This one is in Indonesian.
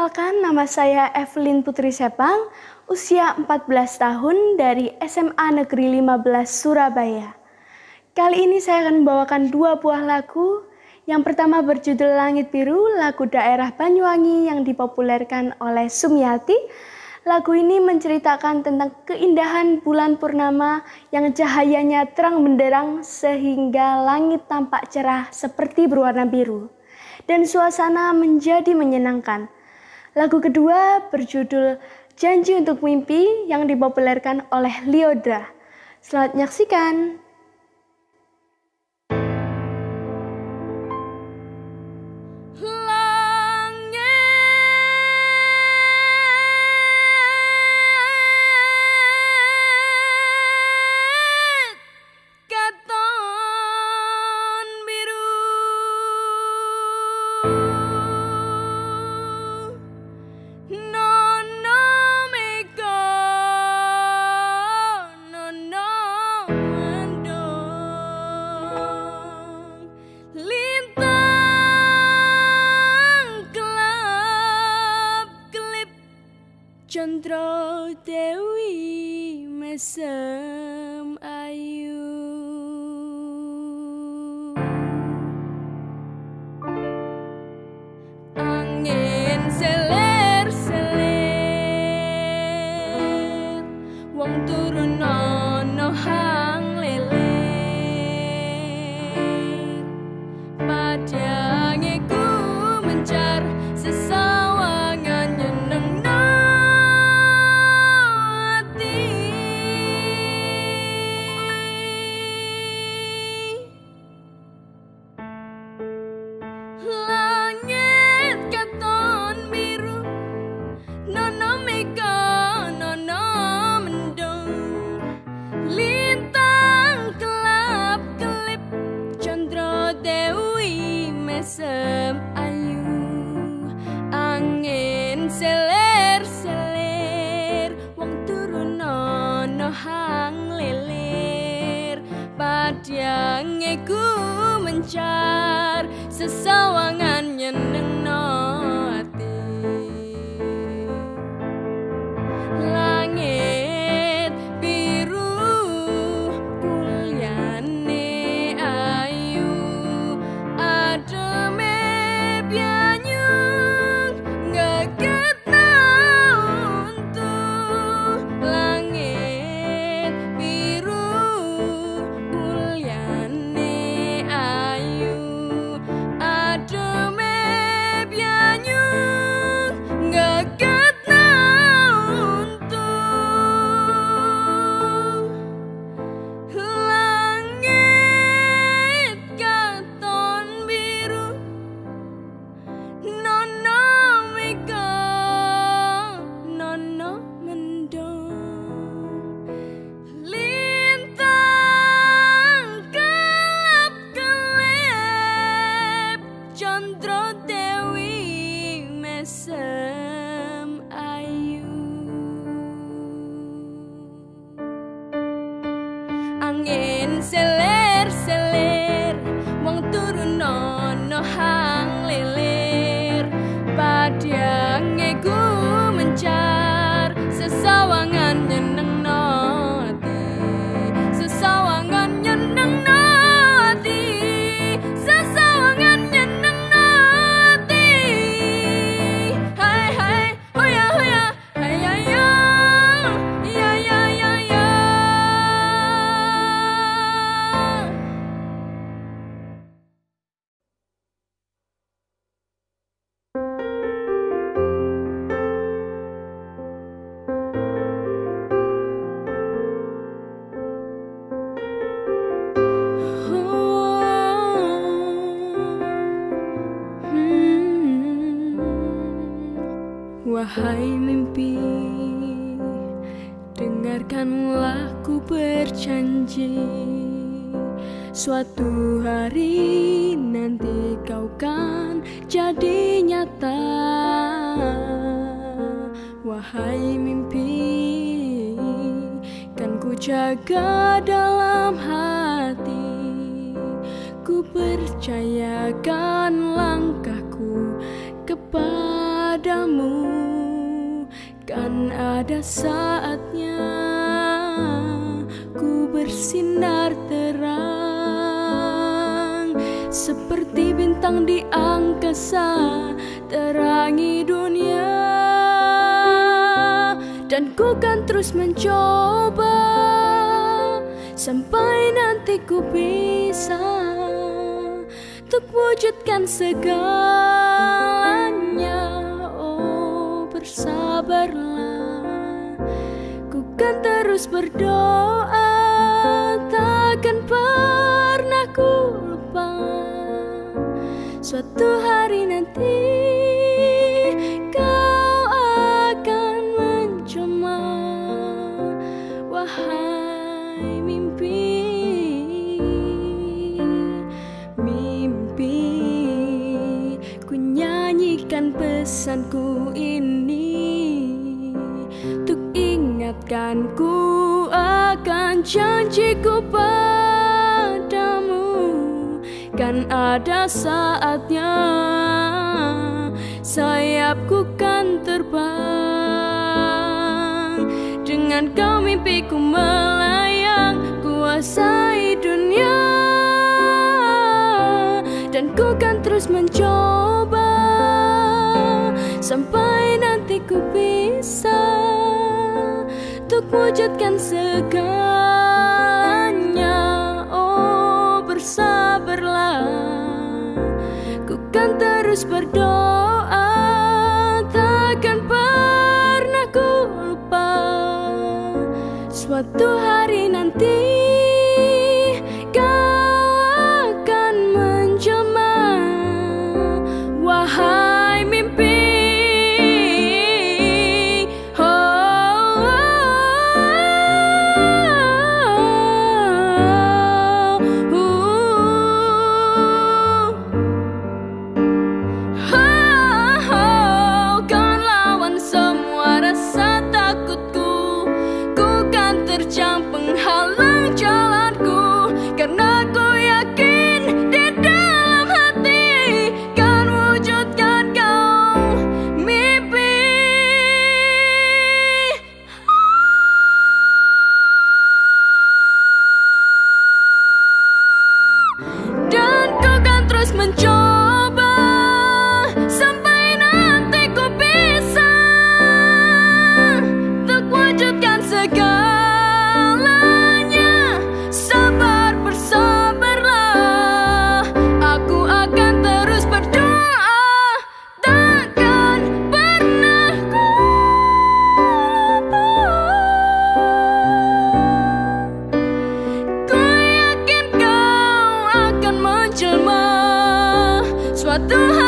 Perkenalkan, nama saya Evelyn Putri Sepang, usia 14 tahun dari SMA Negeri 15 Surabaya. Kali ini saya akan membawakan dua buah lagu. Yang pertama berjudul Langit Biru, lagu daerah Banyuwangi yang dipopulerkan oleh Sumiyati. Lagu ini menceritakan tentang keindahan bulan purnama yang cahayanya terang benderang sehingga langit tampak cerah seperti berwarna biru. Dan suasana menjadi menyenangkan. Lagu kedua berjudul Janji Untuk Mimpi yang dipopulerkan oleh Lyodra. Selamat menyaksikan. Condro Dewi mesem ayu, angin seler-seler, wong turun ono hang leler, padange ku mencar sesawangan nyeneng. Mesem ayu, angin seler-seler, wong turun ono hang leler, padange ku mencar sesawangan nyenengno ati. Langit biru kulyane ayu, ademe bianyung ngeget nauntu. Langit biru kulyane ayu, ademe bianyung ngeget nauntu. Langit katon biru, nono mega, nono mendung, lintang kelap-kelip, Condro Dewi mesem ayu. Angin seler-seler, wong turun ono hang leler, padange ku mencar sesawangan nyenengno ati, sesawangan nyenengno ati, sesawangan nyenengno ati. Hai hai hoya hoya, hai ya ya, ya ya ya ya. Wahai mimpi, dengarkanlah ku berjanji, suatu hari nanti kau kan jadi nyata. Wahai mimpi, kan ku jaga dalam hati, ku percayakan langkahku kepada padamu, kan ada saatnya ku bersinar terang, seperti bintang di angkasa, terangi dunia. Dan ku kan terus mencoba sampai nanti ku bisa untuk wujudkan segalanya. Oh, bersabarlah, ku kan terus berdoa, takkan pernah ku lupa. Suatu hari nanti kau akan mencuma, wahai mimpi. Ku nyanyikan pesanku ini untuk ingatkanku akan janjiku padamu, kan ada saatnya sayapku kan terbang, dengan kau mimpiku melayang, kuasai dunia. Dan ku kan terus mencoba sampai nanti ku bisa untuk wujudkan segalanya. Oh, bersabarlah, ku kan terus berdoa, takkan pernah ku lupa. Suatu hari nanti kau akan menjelma, wahai mimpi. Kan lawan semua rasa takutku, ku kan terjang penghalang jalanku, karena ku yakin di dalam hati kan wujudkan kau mimpi. Dan ku kan terus mencoba sampai nanti ku bisa untuk wujudkan segalanya. Sabar, bersabarlah, aku akan terus berdoa, takkan pernah ku lupa. Ku yakin kau akan menjelma suatu hari